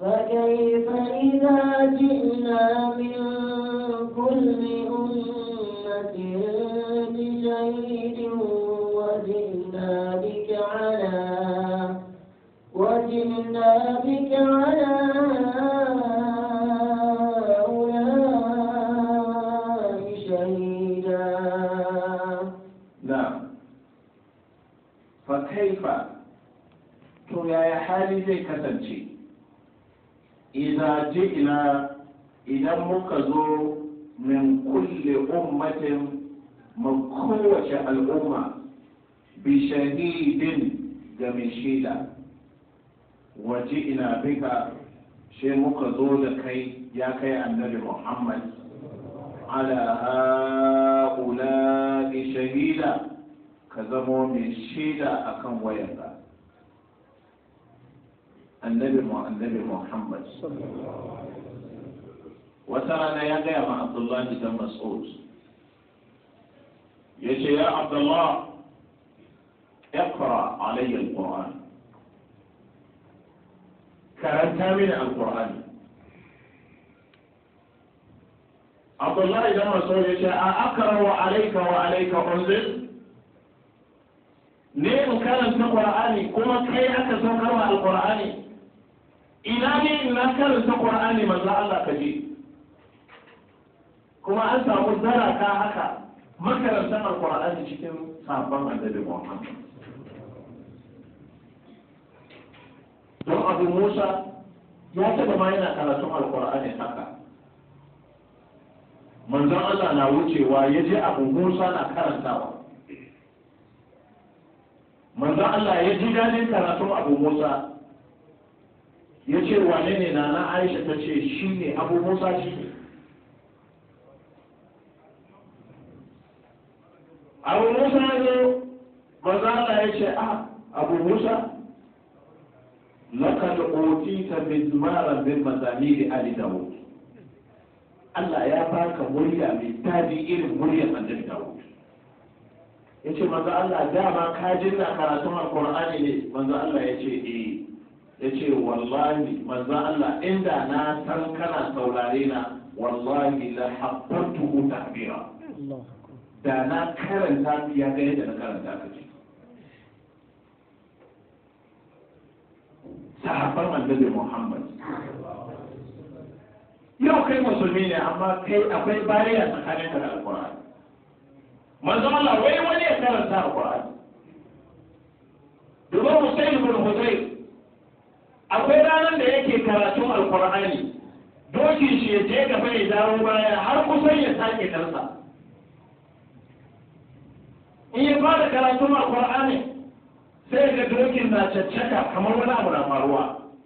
فكيف إذا جئنا من كل أمة بشهيد وجئنا بك على هؤلاء شهيدا. نعم. فكيف to yaya hali zai kasance idan ji'ina idan muka zo min kulle ummatin min kowace al'umma bi shahidin ga mai shaida waje ina bika shi muka zo da kai ya kai annabi Muhammad ala ha'ula'i shahida ka zamo mai shaida akan wayanka annabi Muhammad wata rana ya gaya ma Abdullahi dan Mas'ud ya ce ya Abdullah اقرأ علي القرآن كرنت من القرآن عبد الله بن مسعود يقول أقرأ عليك وعليك أنزل ne in karanta Qur'ani kuma kai aka saukarwa alqur'ani ina ne in na karanta Qur'ani manzo Allah ka ji kuma an samu zaraka haka makarantar alqur'ani cikin sabon annabi Muhammad don Abu Musa ya taba ma yana karatun alqur'ani haka manzon Allah na wucewa ya je Abu Musa na karantawa manzo Allah ya ji dadin karatun Abu Musa ya ce wane ne na Aisha ta ce shi ne Abu Musa shi ne Abu Musa ya zo manzo Allah ya ce Abu Musa laqad utita mizmaran min mazamir ali Dawud Allah ya baka murya mai dadi irin muryar Annabi Dawud yace manzo Allah dama ka jinna karatun alqur'ani ne manzo Allah yace yace wallahi manzo Allah inda na san kana saurare na wallahi la habbtu ta'bira da na karanta ya ga yadda na karanta ka ce sahabban annabi Muhammad yau kai musulmi ne amma kai akwai bariya tsakaninka da alqur'ani manzo Allah wai wani ya karanta alqur'ani duba Husayn ibn Hudayr akwai ranar da yake karatun alqur'ani dokin shi ya je gaba ya dawo baya har kusan ya sake kansa in ya fara karatun alqur'ani sai ga dokin na caccaka kamar wani abu na faruwa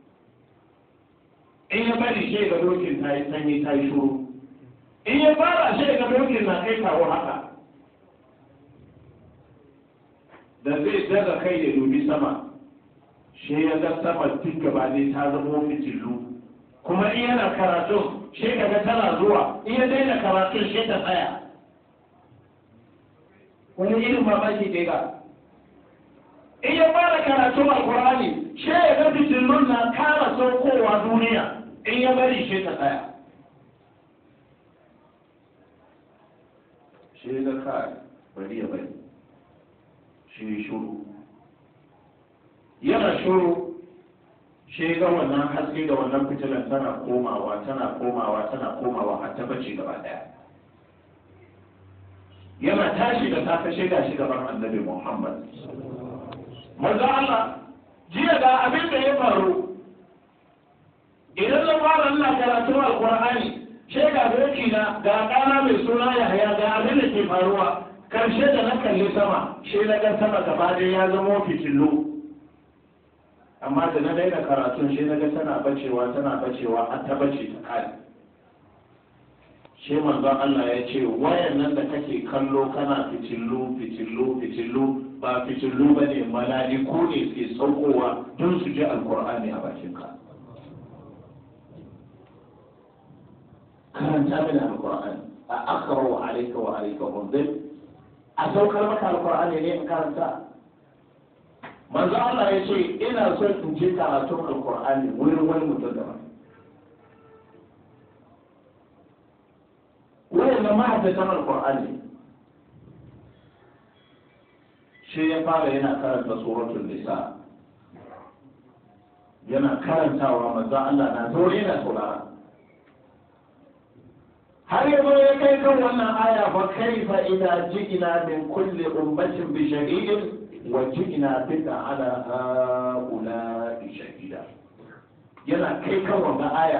in ya bari shi ga dokin ta yi sanyi ta yi shuru in ya fara shi ga dokin na kai kawo haka da zai daga kai da dubi sama shi ya ga sama duk gaba ne ta zama fitilu kuma in yana karatun shi ga tana zuwa in ya daina karatun shi ta tsaya wani irin mamaki ke ga in ya fara karatun alkurani shi ya ga fitilun na kara saukowa duniya in ya bari shi ta tsaya shi ga kai bari ya bari shi shuru yana shuru shi ga wannan haske da wannan fitilan tana komawa har ta bace gaba daya yana tashi da safe shiga shi gaban annabi Muhammad manzo Allah jiya ga abin da ya faru idan na fara Allah karatun alqur'ani shiga doki na ga kana mai suna Yahya ga abin da ke faruwa karshe da na kalli sama shi na ga sama gaba ɗaya ya zama fitilu amma da na daina karatun shi na ga tana bacewa an ta bace ta kai shi manzon Allah ya ce wayan nan da kake kallo kana fitilu ba fitilu ba ne mala'iku ne ke saukowa don su ji alkur'ani a bakinka karanta mini alkur'ani a akaro alaika wa alaika unzil a saukar maka alkur'ani ne in karanta manzo Allah ya ce ina son in je karatun alkur'ani wurin wani mutum da ba wayan da mahaifatan alƙur'ani shi ya fara yana karanta suratul nisa yana karantawa manzo Allah na zo yana saurara har yanzu ya kai kan wannan aya fa kaifa idza ji'na min kulli ummatin bi shahidin wa ji'na bika ala haula'i shahida yana kai kan wannan aya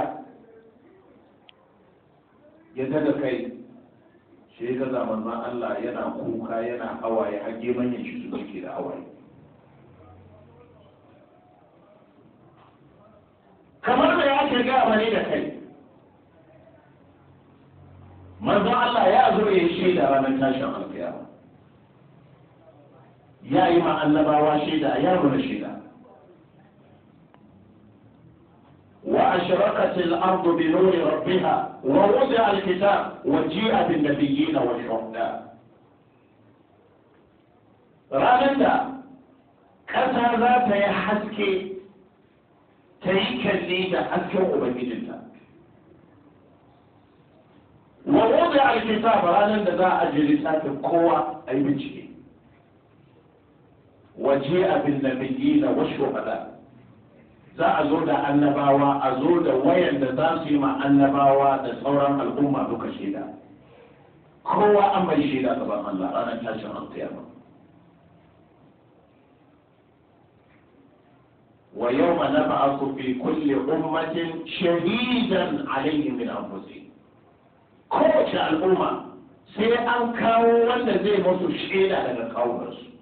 ya daga kai shi ga zaman Allah yana kuka yana hawaye har manyan shi su ke da hawaye kamar da ya ke ga bane da kai manzo Allah ya zo ya shaida ranar tashin alkiyama ya yi ma annabawa shaida ya nuna shaida وأشرقت الأرض بنور ربها ووضع الكتاب وجيء بالنبيين والشهداء ranar ƙasa za ta yi haske ta yi kalli da hasken ubangijinta wa wuce alkitab ranar da za a ji littafin kowa a yi bincike waje abin da bigi na wasu hada za a zo da annabawa a zo da wayan da za su yi ma annabawa da sauran al'umma duka shaida kowa an bai shaida gaban Allah ranar tashin alkiyama wa yawma nab'athu fi kulli ummatin shahidan alayhim min anfusihim kowace al'umma sai an kawo wanda zai musu shaida daga kawunansu